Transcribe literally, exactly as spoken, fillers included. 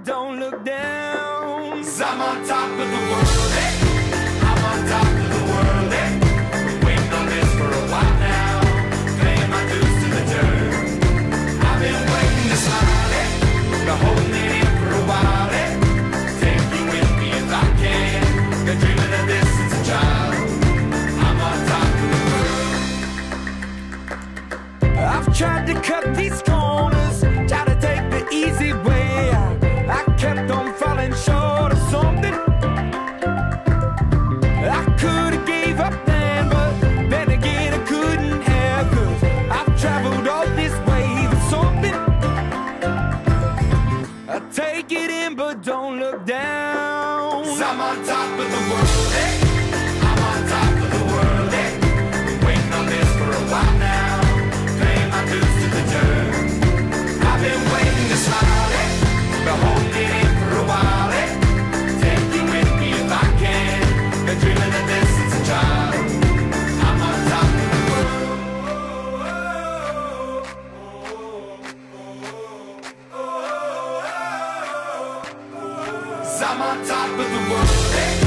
but don't look down. 'Cause I'm on top of the world, hey. I'm on top of the world, hey. Been waiting on this for a while now, paying my dues to the dirt. I've been waiting to smile, hey. Been holding it in for a while, hey. Take you with me if I can. Been dreaming of this since a child. I'm on top of the world. I've tried to cut these corners, try to take the easy way out. I kept on falling short of something. I could've gave up then, but then again I couldn't have, 'cause I've traveled all this way for something. I take it in, but don't look down. 'Cause I'm on top of the world, hey. I'm on top of the world, hey. Been waiting on this for a while now, paying my dues to the dirt. I've been waiting to smile, hey. Been holding it in for a while, hey. Take you with me if I can. Been dreaming of this since a child. I'm on top of the world. 'Cause I'm on top of the world, hey.